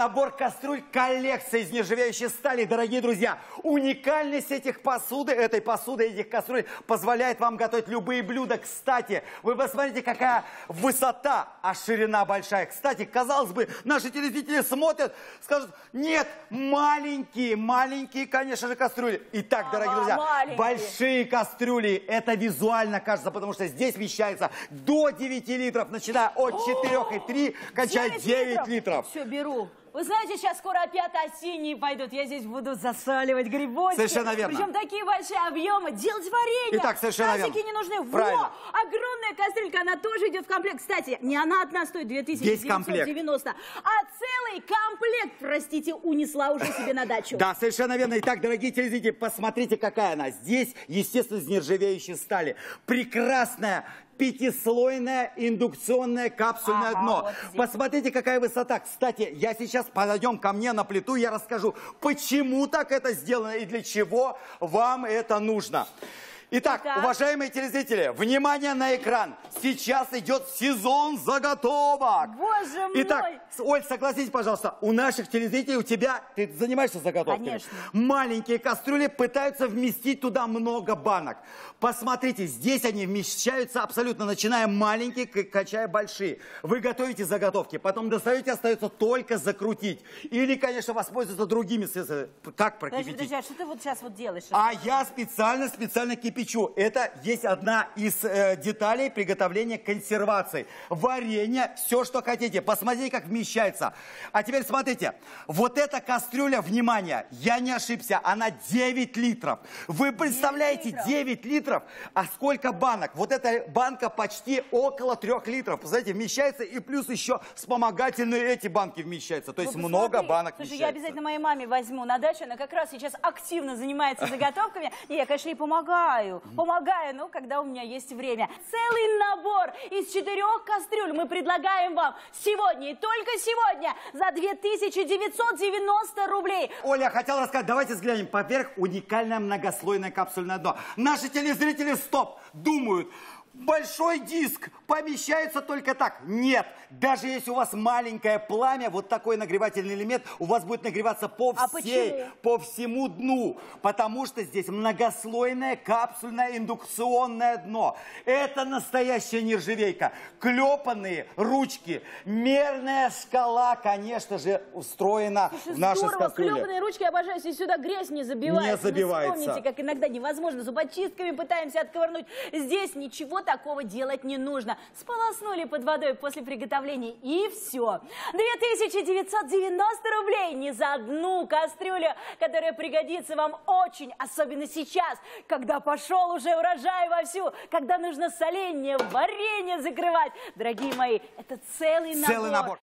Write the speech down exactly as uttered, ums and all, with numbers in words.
набор кастрюль коллекция из нержавеющей стали, дорогие друзья. Уникальность этих посуды, этой посуды, этих кастрюль позволяет вам готовить любые блюда. Кстати, вы посмотрите, какая высота, а ширина большая. Кстати, казалось бы, наши телезрители смотрят, скажут, нет, маленькие, маленькие, конечно же, кастрюли. Итак, дорогие Ага, друзья, маленькие. большие кастрюли, это визуально кажется, потому что здесь вмещается до девяти литров, начиная от четырёх и трёх, кончая девять литров. Все, беру. Вы знаете, сейчас скоро опять осенние пойдут. Я здесь буду засаливать грибочки. Совершенно верно. Причем такие большие объемы. Делать варенье. Итак, совершенно Тазики верно. не нужны. Правильно. Во! Огромная кастрюлька, она тоже идет в комплект. Кстати, не она одна стоит две тысячи девятьсот девяносто, а целый комплект, простите, унесла уже себе на дачу. Да, совершенно верно. Итак, дорогие телезрители, посмотрите, какая она. Здесь, естественно, из нержавеющей стали. Прекрасная пятислойное индукционное капсульное ага, дно. Вот Посмотрите, какая высота. Кстати, я сейчас подойдем ко мне на плиту, я расскажу, почему так это сделано и для чего вам это нужно. Итак, Итак, уважаемые телезрители, внимание на экран. Сейчас идет сезон заготовок. Боже мой! Итак, Оль, согласитесь, пожалуйста, у наших телезрителей, у тебя, ты занимаешься заготовками? Конечно. Маленькие кастрюли пытаются вместить туда много банок. Посмотрите, здесь они вмещаются абсолютно, начиная маленькие, качая большие. Вы готовите заготовки, потом достаете, остается только закрутить. Или, конечно, воспользоваться другими средствами. Как прокипятить? Подожди, подожди, а что ты вот сейчас вот делаешь? А я специально, специально кипячу. Это есть одна из э, деталей приготовления консервации. Варенье, все, что хотите. Посмотрите, как вмещается. А теперь смотрите. Вот эта кастрюля, внимание, я не ошибся, она девять литров. Вы представляете, девять литров? А сколько банок? Вот эта банка почти около трех литров. Посмотрите, вмещается, и плюс еще вспомогательные эти банки вмещаются. То есть Ну, много посмотри. банок Слушай, вмещается. я обязательно моей маме возьму на дачу. Она как раз сейчас активно занимается заготовками. И я, конечно, ей помогаю. Помогаю, ну, когда у меня есть время. Целый набор из четырех кастрюль мы предлагаем вам сегодня и только сегодня за две тысячи девятьсот девяносто рублей. Оля, хотел рассказать, давайте взглянем. Поверх уникальное многослойное капсульное дно. Наши телезрители, стоп, думают, большой диск помещается только так. Нет, даже если у вас маленькое пламя, вот такой нагревательный элемент, у вас будет нагреваться по А всей, почему? по всему дну. Потому что здесь многослойное капсульное индукционное дно. Это настоящая нержавейка. Клепанные ручки, мерная шкала, конечно же, устроена Слушай, в нашей здорово, кастрюле. клепанные ручки, обожаю, если сюда грязь не забивается. Не забивается. Ну, вспомните, как иногда невозможно, зубочистками пытаемся отковырнуть. Здесь ничего такого делать не нужно. Сполоснули под водой после приготовления и все. две тысячи девятьсот девяносто рублей не за одну кастрюлю, которая пригодится вам очень, особенно сейчас, когда пошел уже урожай вовсю, когда нужно соленье, варенье закрывать. Дорогие мои, это целый набор. Целый набор.